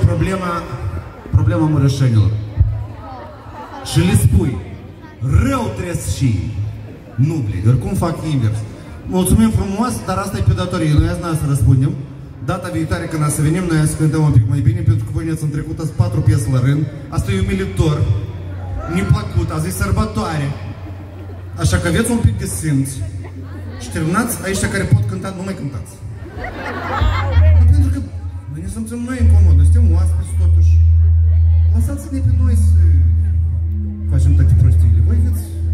problema mărășenilor. Și le spui, rău trebuie și nu, blid, cum fac invers. Mulțumim frumos, dar asta e pe datorie. Noi azi n-am să răspundem. Data viitoare când să venim, noi să cântăm un pic mai bine, pentru că voi ne-ați întrecut azi 4 piese la rând. Asta e umilitor, neplăcut, azi e sărbătoare. Așa că aveți un pic de simț și terminați aici care pot cânta, nu mai cântați. Pentru că noi ne simțim noi incomod, noi suntem oaspeți totuși. Lăsați-ne pe noi să facem toate prostiile. Voi veți